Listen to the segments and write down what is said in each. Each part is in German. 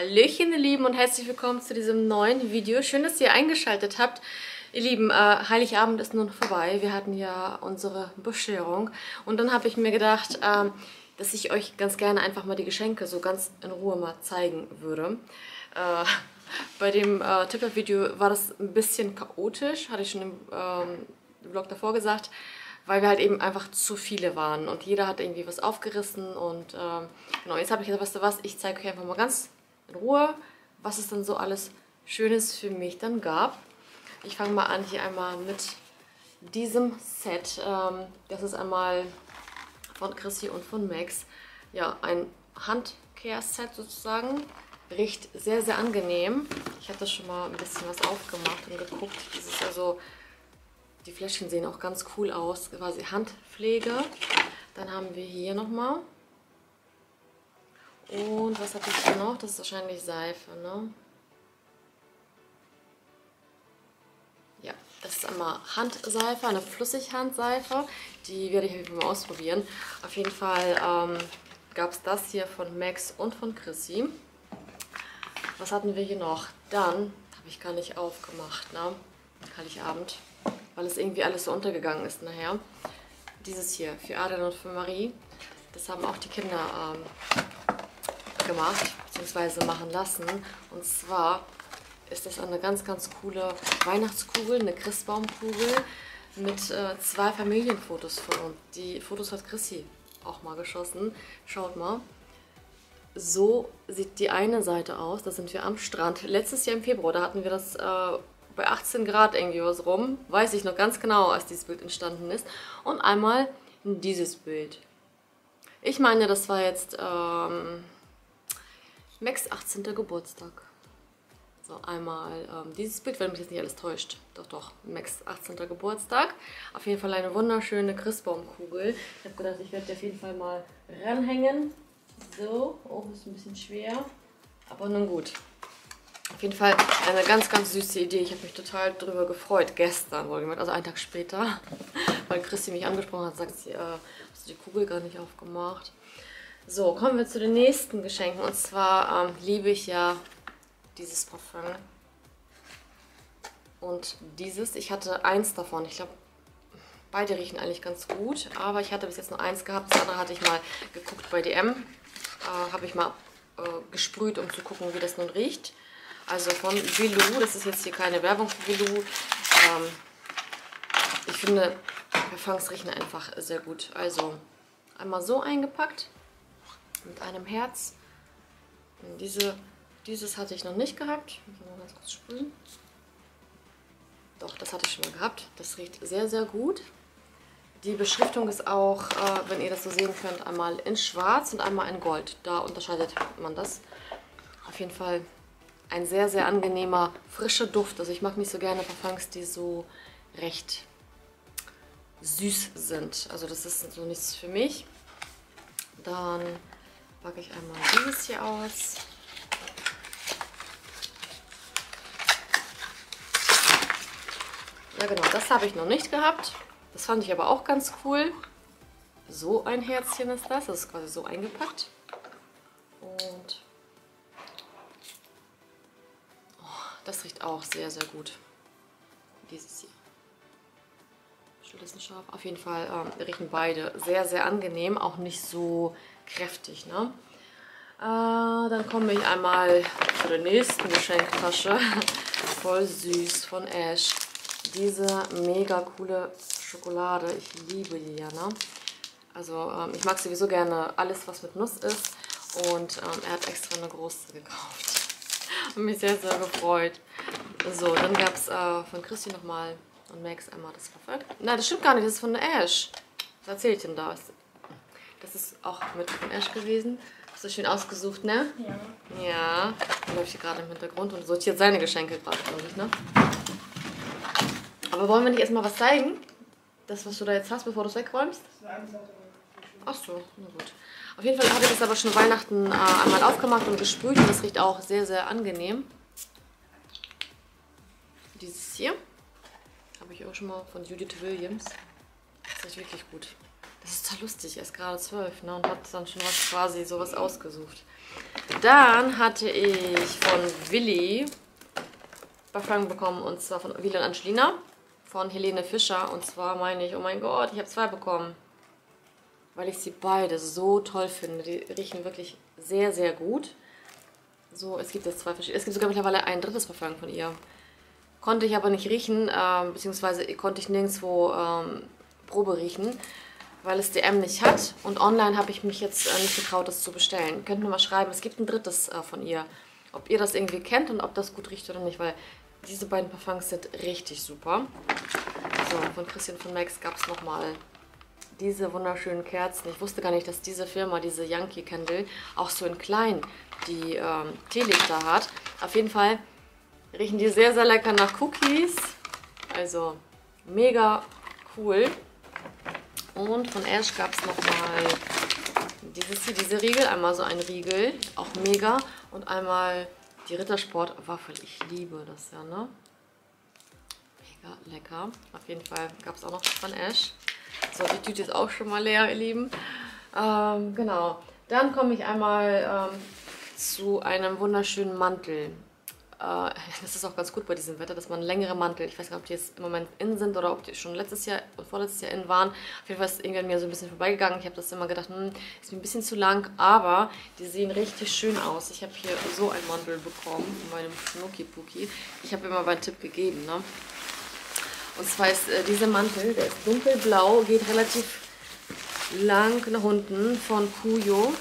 Hallöchen, ihr Lieben, und herzlich willkommen zu diesem neuen Video. Schön, dass ihr eingeschaltet habt. Ihr Lieben, Heiligabend ist nun vorbei. Wir hatten ja unsere Bescherung. Und dann habe ich mir gedacht, dass ich euch ganz gerne einfach mal die Geschenke so ganz in Ruhe mal zeigen würde. Bei dem Tipper-Video war das ein bisschen chaotisch, hatte ich schon im Vlog davor gesagt, weil wir halt eben einfach zu viele waren und jeder hat irgendwie was aufgerissen und genau, jetzt habe ich gesagt, weißt du was, ich zeige euch einfach mal ganz in Ruhe, was es dann so alles Schönes für mich dann gab. Ich fange mal an hier einmal mit diesem Set. Das ist einmal von Chrissy und von Max. Ja, ein Handcare-Set sozusagen. Riecht sehr, sehr angenehm. Ich hatte schon mal ein bisschen was aufgemacht und geguckt. Das ist also, die Fläschchen sehen auch ganz cool aus. Quasi Handpflege. Dann haben wir hier nochmal. Und was habe ich hier noch? Das ist wahrscheinlich Seife, ne? Ja, das ist einmal Handseife, eine Flüssighandseife. Die werde ich auf jeden Fall mal ausprobieren. Auf jeden Fall gab es das hier von Max und von Chrissy. Was hatten wir hier noch? Dann habe ich gar nicht aufgemacht, ne? Heiligabend, weil es irgendwie alles so untergegangen ist nachher. Dieses hier für Adrian und für Marie. Das haben auch die Kinder gemacht, beziehungsweise machen lassen. Und zwar ist das eine ganz, ganz coole Weihnachtskugel, eine Christbaumkugel mit 2 Familienfotos von uns. Die Fotos hat Chrissy auch mal geschossen. Schaut mal. So sieht die eine Seite aus. Da sind wir am Strand. Letztes Jahr im Februar, da hatten wir das bei 18 Grad irgendwie was rum. Weiß ich noch ganz genau, als dieses Bild entstanden ist. Und einmal dieses Bild. Ich meine, das war jetzt Max 18. Geburtstag. So, einmal dieses Bild, wenn mich jetzt nicht alles täuscht. Doch, doch, Max 18. Geburtstag. Auf jeden Fall eine wunderschöne Christbaumkugel. Ich habe gedacht, ich werde die auf jeden Fall mal ranhängen. So, oh, ist ein bisschen schwer. Aber nun gut. Auf jeden Fall eine ganz, ganz süße Idee. Ich habe mich total darüber gefreut. Gestern, wohlgemerkt, also einen Tag später. Weil Chrissy mich angesprochen hat, sagt sie, hast du die Kugel gar nicht aufgemacht. So, kommen wir zu den nächsten Geschenken. Und zwar liebe ich ja dieses Parfum. Und dieses, ich hatte eins davon. Ich glaube, beide riechen eigentlich ganz gut. Aber ich hatte bis jetzt nur eins gehabt. Das andere hatte ich mal geguckt bei DM. Habe ich mal gesprüht, um zu gucken, wie das nun riecht. Also von Bilou. Das ist jetzt hier keine Werbung für Bilou. Ich finde, Parfums riechen einfach sehr gut. Also einmal so eingepackt. Mit einem Herz. Dieses hatte ich noch nicht gehabt. Ich muss mal ganz kurz sprühen. Doch, das hatte ich schon mal gehabt. Das riecht sehr, sehr gut. Die Beschriftung ist auch, wenn ihr das so sehen könnt, einmal in Schwarz und einmal in Gold. Da unterscheidet man das. Auf jeden Fall ein sehr, sehr angenehmer, frischer Duft. Also ich mag nicht so gerne Parfums, die so recht süß sind. Also das ist so nichts für mich. Dann packe ich einmal dieses hier aus. Ja genau, das habe ich noch nicht gehabt. Das fand ich aber auch ganz cool. So ein Herzchen ist das. Das ist quasi so eingepackt. Und oh, das riecht auch sehr, sehr gut. Dieses hier. Scharf. Auf jeden Fall riechen beide sehr, sehr angenehm. Auch nicht so kräftig, ne? Dann komme ich einmal zu der nächsten Geschenktasche. Voll süß von Ash. Diese mega coole Schokolade. Ich liebe die ja, ne? Also ich mag sowieso gerne alles, was mit Nuss ist. Und er hat extra eine große gekauft. Und mich sehr, sehr gefreut. So, dann gab es von Chrissy nochmal und Max einmal das Parfum. Nein, das stimmt gar nicht. Das ist von Ash. Was erzähle ich denn da? Das ist auch mit von Ash gewesen. Hast du schön ausgesucht, ne? Ja. Ja. Dann läuft hier gerade im Hintergrund und sortiert seine Geschenke gerade, glaube ich, ne? Aber wollen wir nicht erstmal was zeigen? Das, was du da jetzt hast, bevor du es wegräumst? Ach so, na gut. Auf jeden Fall habe ich das aber schon Weihnachten einmal aufgemacht und gesprüht. Und das riecht auch sehr, sehr angenehm. Dieses hier habe ich auch schon mal von Judith Williams. Das riecht wirklich gut. Das ist total lustig. Er ist gerade 12, ne, und hat dann schon was quasi sowas ausgesucht. Dann hatte ich von Willi Parfum bekommen, und zwar von Willi und Angelina, von Helene Fischer. Und zwar meine ich, oh mein Gott, ich habe 2 bekommen, weil ich sie beide so toll finde. Die riechen wirklich sehr, sehr gut. So, es gibt jetzt 2 verschiedene. Es gibt sogar mittlerweile ein drittes Parfum von ihr. Konnte ich aber nicht riechen, beziehungsweise konnte ich nirgendwo Probe riechen, weil es DM nicht hat. Und online habe ich mich jetzt nicht getraut, das zu bestellen. Könnt ihr mal schreiben, es gibt ein drittes von ihr. Ob ihr das irgendwie kennt und ob das gut riecht oder nicht, weil diese beiden Parfums sind richtig super. So, von Christian von Max gab es nochmal diese wunderschönen Kerzen. Ich wusste gar nicht, dass diese Firma, diese Yankee Candle, auch so in klein die Teelichter hat. Auf jeden Fall riechen die sehr, sehr lecker nach Cookies. Also mega cool. Und von Ash gab es nochmal diese Riegel. Einmal so ein Riegel, auch mega. Und einmal die Rittersport-Waffel. Ich liebe das ja, ne? Mega lecker. Auf jeden Fall gab es auch noch von Ash. So, die Tüte ist auch schon mal leer, ihr Lieben. Genau. Dann komme ich einmal zu einem wunderschönen Mantel. Das ist auch ganz gut bei diesem Wetter, dass man längere Mantel, ich weiß gar nicht, ob die jetzt im Moment in sind oder ob die schon letztes Jahr und vorletztes Jahr in waren. Auf jeden Fall ist es irgendwie an mir so ein bisschen vorbeigegangen. Ich habe das immer gedacht, ist mir ein bisschen zu lang, aber die sehen richtig schön aus. Ich habe hier so einen Mantel bekommen von meinem Schnucki-Puki. Ich habe immer einen Tipp gegeben, ne? Und zwar ist dieser Mantel, der ist dunkelblau, geht relativ lang nach unten, von Kujo.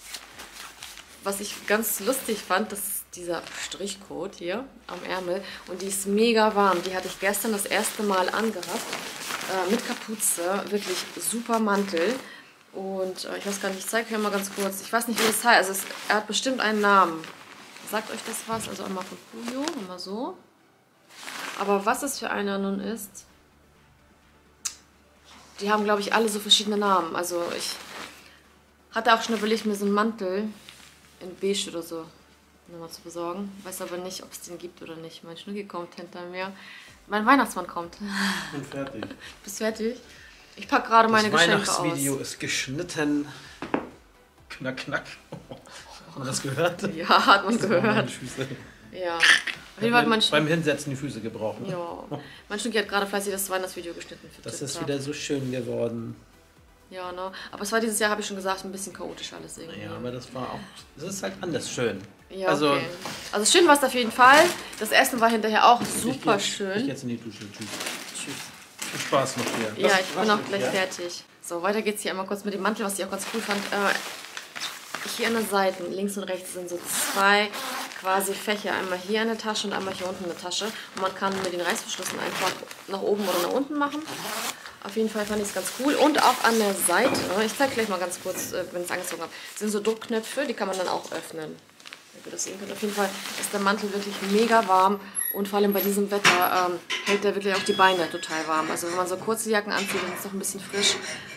Was ich ganz lustig fand, das ist dieser Strichcode hier am Ärmel. Und die ist mega warm. Die hatte ich gestern das erste Mal angehabt. Mit Kapuze. Wirklich super Mantel. Und ich weiß gar nicht, ich zeige euch mal ganz kurz. Ich weiß nicht, wie das heißt. Also er hat bestimmt einen Namen. Sagt euch das was? Also einmal von Kujo, einmal so. Aber was es für einer nun ist, die haben, glaube ich, alle so verschiedene Namen. Also ich hatte auch schon überlegt, mir so einen Mantel in beige oder so nochmal zu besorgen. Weiß aber nicht, ob es den gibt oder nicht. Mein Schnucki kommt hinter mir. Mein Weihnachtsmann kommt. Ich bin fertig. Bist fertig? Ich packe gerade meine Geschenke aus. Das Weihnachtsvideo ist geschnitten. Knack, knack. Hat man das gehört? Ja, hat man gehört. Meine Füße. Ja. Beim Hinsetzen die Füße gebrochen. Ja. Mein Schnucki hat gerade fleißig das Weihnachtsvideo geschnitten. Für das ist wieder so schön geworden. Ja, ne? Aber es war dieses Jahr, habe ich schon gesagt, ein bisschen chaotisch alles irgendwie. Ja, aber das ist halt anders schön. Ja, also, okay. Also schön war es auf jeden Fall. Das Essen war hinterher auch super schön. Ich gehe jetzt in die Dusche. Tschüss. Viel Spaß noch hier. Ja, ich bin auch gleich fertig. So, weiter geht's hier einmal kurz mit dem Mantel, was ich auch ganz cool fand. Hier an den Seiten, links und rechts, sind so 2 quasi Fächer. Einmal hier eine Tasche und einmal hier unten eine Tasche. Und man kann mit den Reißverschlüssen einfach nach oben oder nach unten machen. Auf jeden Fall fand ich es ganz cool. Und auch an der Seite, ich zeige gleich mal ganz kurz, wenn ich es angezogen habe, sind so Druckknöpfe, die kann man dann auch öffnen. Wenn ihr das sehen könnt. Auf jeden Fall ist der Mantel wirklich mega warm. Und vor allem bei diesem Wetter hält der wirklich auch die Beine total warm. Also wenn man so kurze Jacken anzieht, dann ist es noch ein bisschen frisch.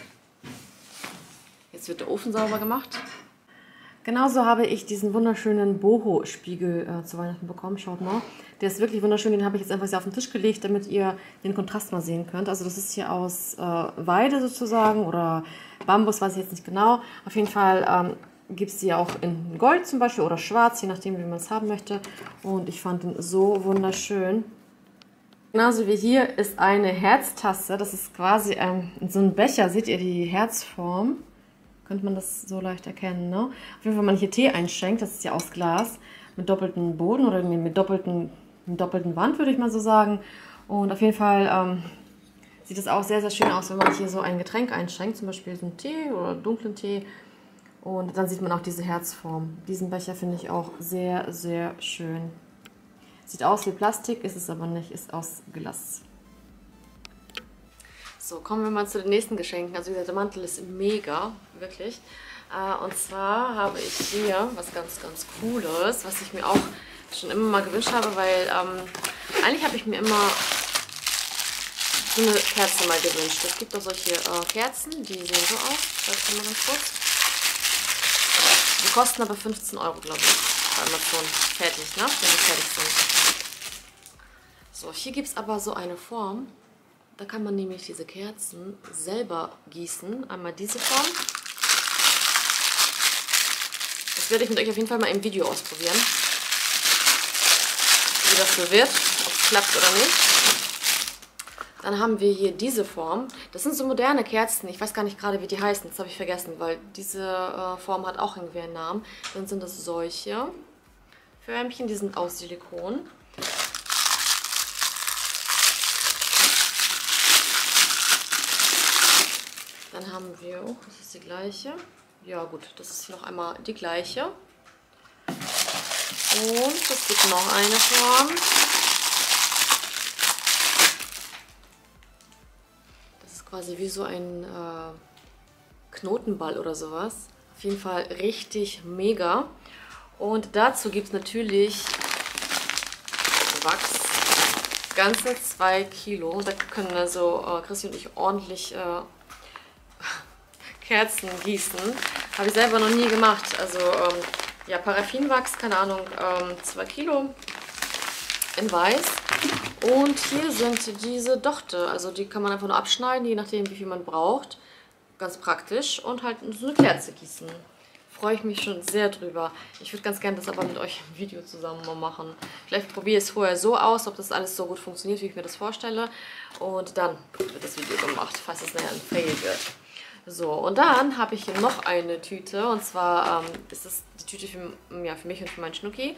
Jetzt wird der Ofen sauber gemacht. Genauso habe ich diesen wunderschönen Boho-Spiegel zu Weihnachten bekommen. Schaut mal. Der ist wirklich wunderschön. Den habe ich jetzt einfach auf den Tisch gelegt, damit ihr den Kontrast mal sehen könnt. Also das ist hier aus Weide sozusagen oder Bambus, weiß ich jetzt nicht genau. Auf jeden Fall gibt es die auch in Gold zum Beispiel oder schwarz, je nachdem, wie man es haben möchte. Und ich fand den so wunderschön. Genauso wie hier ist eine Herztasse. Das ist quasi so ein Becher. Seht ihr die Herzform? Könnte man das so leicht erkennen, ne? Auf jeden Fall, wenn man hier Tee einschenkt, das ist ja aus Glas, mit doppeltem Boden oder mit doppelten Wand, würde ich mal so sagen. Und auf jeden Fall sieht es auch sehr, sehr schön aus, wenn man hier so ein Getränk einschenkt, zum Beispiel so einen Tee oder dunklen Tee. Und dann sieht man auch diese Herzform. Diesen Becher finde ich auch sehr, sehr schön. Sieht aus wie Plastik, ist es aber nicht, ist aus Glas. So, kommen wir mal zu den nächsten Geschenken. Also wie gesagt, der Mantel ist mega, wirklich. Und zwar habe ich hier was ganz, ganz Cooles, was ich mir auch schon immer mal gewünscht habe, weil eigentlich habe ich mir immer so eine Kerze mal gewünscht. Es gibt auch solche Kerzen, die sehen so aus. Ich zeige es mal ganz kurz. Die kosten aber 15 €, glaube ich, bei Amazon. Fertig, ne? Wenn die fertig sind. So, hier gibt es aber so eine Form. Da kann man nämlich diese Kerzen selber gießen. Einmal diese Form. Das werde ich mit euch auf jeden Fall mal im Video ausprobieren, wie das so wird, ob es klappt oder nicht. Dann haben wir hier diese Form. Das sind so moderne Kerzen. Ich weiß gar nicht gerade, wie die heißen. Das habe ich vergessen, weil diese Form hat auch irgendwie einen Namen. Dann sind das solche Förmchen. Die sind aus Silikon. Dann haben wir, oh, das ist die gleiche. Ja gut, das ist noch einmal die gleiche. Und es gibt noch eine Form. Quasi wie so ein Knotenball oder sowas. Auf jeden Fall richtig mega. Und dazu gibt es natürlich Wachs. Ganze 2 Kilo. Da können also Chrissy und ich ordentlich Kerzen gießen. Habe ich selber noch nie gemacht. Also ja, Paraffinwachs, keine Ahnung, 2 Kilo in weiß. Und hier sind diese Dochte, also die kann man einfach nur abschneiden, je nachdem wie viel man braucht. Ganz praktisch. Und halt so eine Kerze gießen. Freue ich mich schon sehr drüber. Ich würde ganz gerne das aber mit euch im Video zusammen mal machen. Vielleicht probiere ich es vorher so aus, ob das alles so gut funktioniert, wie ich mir das vorstelle. Und dann wird das Video gemacht, falls es nachher ein Fail wird. So, und dann habe ich hier noch eine Tüte. Und zwar ist das die Tüte für mich und für meinen Schnucki.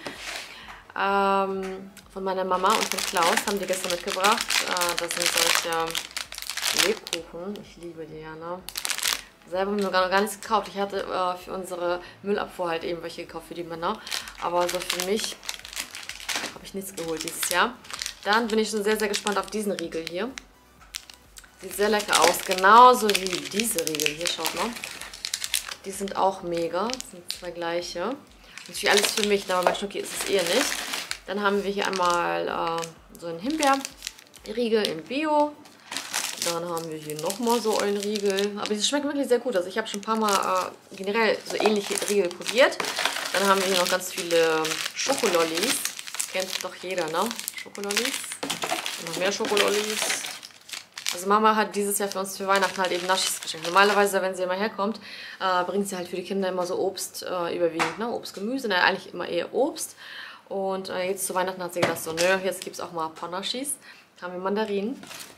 Von meiner Mama und von Klaus haben die gestern mitgebracht. Das sind solche Lebkuchen. Ich liebe die ja, ne? Selber haben wir noch gar nichts gekauft. Ich hatte für unsere Müllabfuhr halt eben welche gekauft für die Männer. Aber so für mich habe ich nichts geholt dieses Jahr. Dann bin ich schon sehr, sehr gespannt auf diesen Riegel hier. Sieht sehr lecker aus. Genauso wie diese Riegel hier. Schaut mal. Die sind auch mega. Das sind 2 gleiche. Natürlich alles für mich, aber bei Schnucki ist es eher nicht. Dann haben wir hier einmal so einen Himbeerriegel in Bio. Dann haben wir hier nochmal so einen Riegel. Aber die schmecken wirklich sehr gut. Also ich habe schon ein paar Mal generell so ähnliche Riegel probiert. Dann haben wir hier noch ganz viele Schokolollis. Kennt doch jeder, ne? Schokolollis. Und noch mehr Schokolollis. Also Mama hat dieses Jahr für uns für Weihnachten halt eben Naschis geschenkt. Normalerweise, wenn sie immer herkommt, bringt sie halt für die Kinder immer so Obst überwiegend. Ne? Obst, Gemüse, ne? Eigentlich immer eher Obst. Und jetzt zu Weihnachten hat sie gedacht, so, nö, jetzt gibt es auch mal ein paar Naschis. Da haben wir Mandarinen.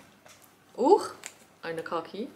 Eine Kaki.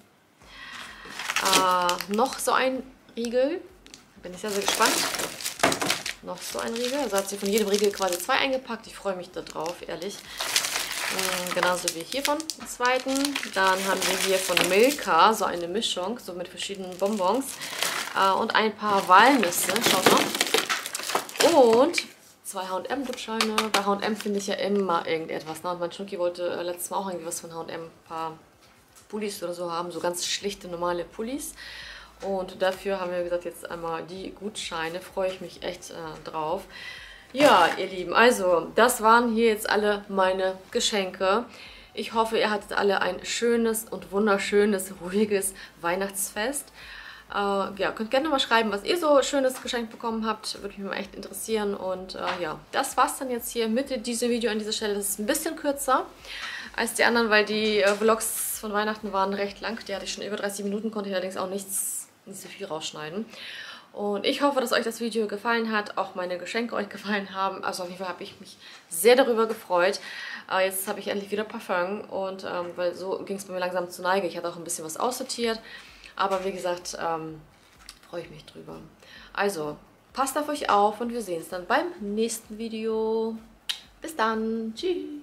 Noch so ein Riegel. Bin ich sehr, sehr gespannt. Noch so ein Riegel. Also hat sie von jedem Riegel quasi 2 eingepackt. Ich freue mich da drauf, ehrlich. Genauso wie hier von dem zweiten. Dann haben wir hier von Milka so eine Mischung, so mit verschiedenen Bonbons. Und ein paar Walnüsse, schaut mal. Und 2 H&M-Gutscheine. Bei H&M finde ich ja immer irgendetwas. Ne? Und mein Schnucki wollte letztes Mal auch irgendwas von H&M, ein paar Pullis oder so haben. So ganz schlichte, normale Pullis. Und dafür haben wir gesagt, jetzt einmal die Gutscheine. Freue ich mich echt drauf. Ja, ihr Lieben, also das waren hier jetzt alle meine Geschenke. Ich hoffe, ihr hattet alle ein schönes und wunderschönes, ruhiges Weihnachtsfest. Ja, könnt gerne mal schreiben, was ihr so Schönes geschenkt bekommen habt. Würde mich mal echt interessieren. Und ja, das war's dann jetzt hier mit diesem Video an dieser Stelle. Das ist ein bisschen kürzer als die anderen, weil die Vlogs von Weihnachten waren recht lang. Die hatte ich schon über 30 Minuten, konnte ich allerdings auch nicht so viel rausschneiden. Und ich hoffe, dass euch das Video gefallen hat, auch meine Geschenke euch gefallen haben. Also auf jeden Fall habe ich mich sehr darüber gefreut. Jetzt habe ich endlich wieder Parfum und weil so ging es bei mir langsam zur Neige. Ich hatte auch ein bisschen was aussortiert, aber wie gesagt, freue ich mich drüber. Also, passt auf euch auf und wir sehen uns dann beim nächsten Video. Bis dann, tschüss!